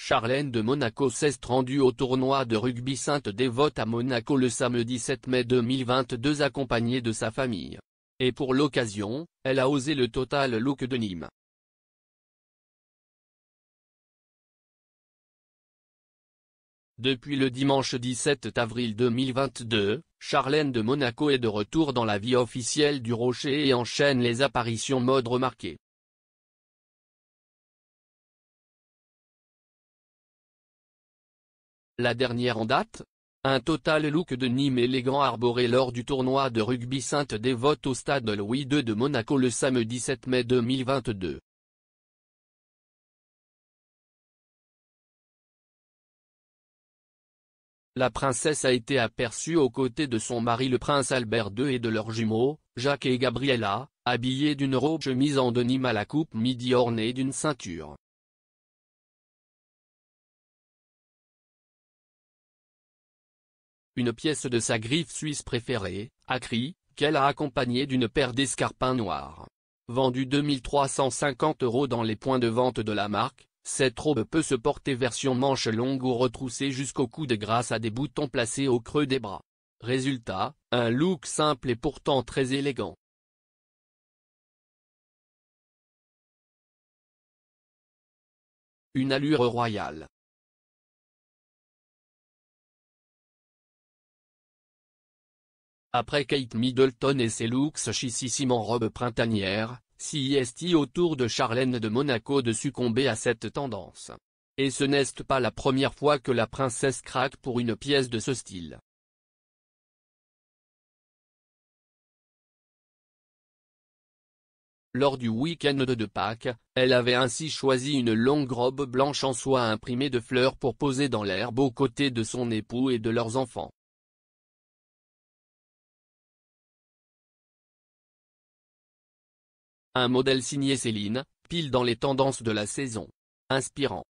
Charlène de Monaco s'est rendue au tournoi de rugby Sainte-Dévote à Monaco le samedi 7 mai 2022 accompagnée de sa famille. Et pour l'occasion, elle a osé le total look de Nîmes. Depuis le dimanche 17 avril 2022, Charlène de Monaco est de retour dans la vie officielle du Rocher et enchaîne les apparitions mode remarquées. La dernière en date? Un total look de Nîmes élégant arboré lors du tournoi de rugby Sainte-Dévote au stade Louis II de Monaco le samedi 7 mai 2022. La princesse a été aperçue aux côtés de son mari le prince Albert II et de leurs jumeaux, Jacques et Gabriella, habillés d'une robe chemise en denim à la coupe midi ornée d'une ceinture. Une pièce de sa griffe suisse préférée, Acry, qu'elle a accompagnée d'une paire d'escarpins noirs. Vendue 2 350 € dans les points de vente de la marque, cette robe peut se porter version manche longue ou retroussée jusqu'au coude grâce à des boutons placés au creux des bras. Résultat, un look simple et pourtant très élégant. Une allure royale. Après Kate Middleton et ses looks chichissime en robe printanière, c'est au tour de Charlène de Monaco de succomber à cette tendance. Et ce n'est pas la première fois que la princesse craque pour une pièce de ce style. Lors du week-end de Pâques, elle avait ainsi choisi une longue robe blanche en soie imprimée de fleurs pour poser dans l'herbe aux côtés de son époux et de leurs enfants. Un modèle signé Céline, pile dans les tendances de la saison. Inspirant.